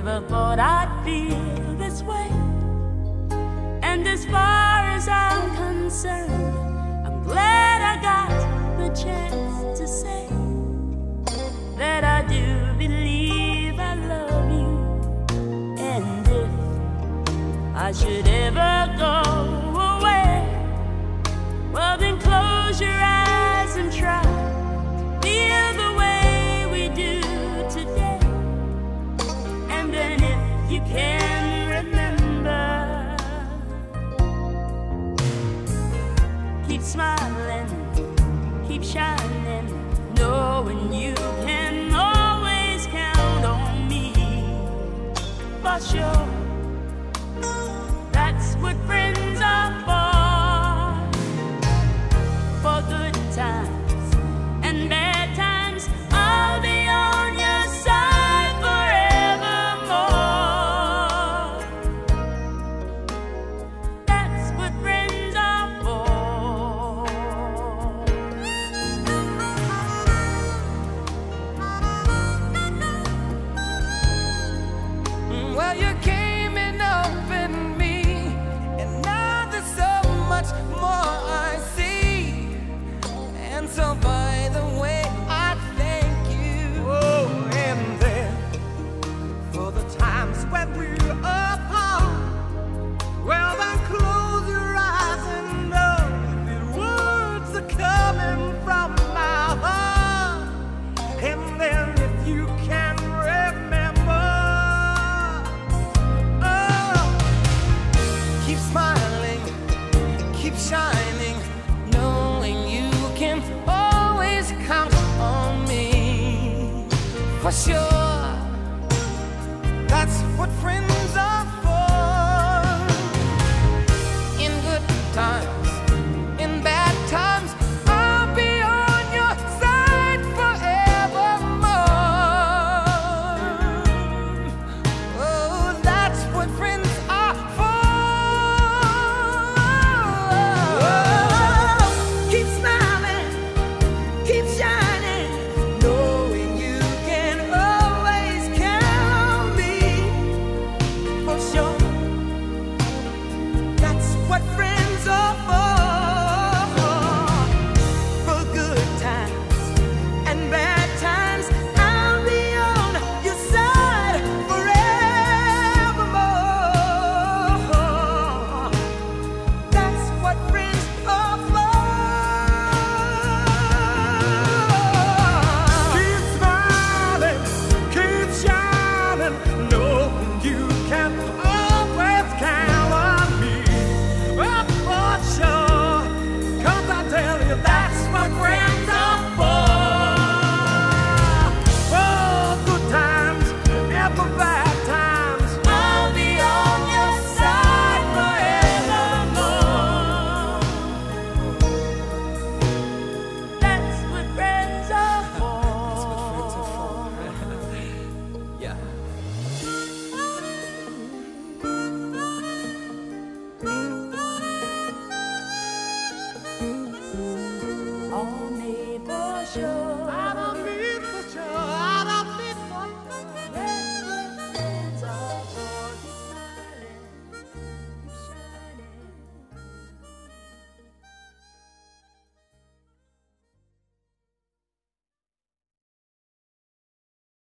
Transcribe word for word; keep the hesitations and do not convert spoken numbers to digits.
never thought I'd feel this way. And as far as I'm concerned, I'm glad I got the chance to say that I do believe I love you. And if I should ever go away, well then close your eyes and try to feel the way we do today. And then if you can remember, keep smiling, keep shining, knowing you can always count on me. For sure, that's what friends are for. For good times and bad times, I'll be on your side forevermore. That's what friends are for. Well, you came and opened me, and now there's so much more I see. And so by the way, I thank you. Oh, and then for the times when we're apart, well then close your eyes and know the words are coming from my heart. And then if you can remember, oh, keep smiling, keep shining, knowing you can always count on me. For sure.